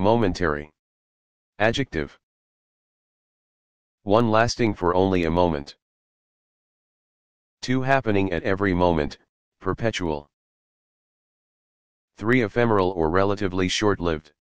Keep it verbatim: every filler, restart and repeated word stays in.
Momentary. Adjective. one Lasting for only a moment. two Happening at every moment, perpetual. three Ephemeral or relatively short-lived.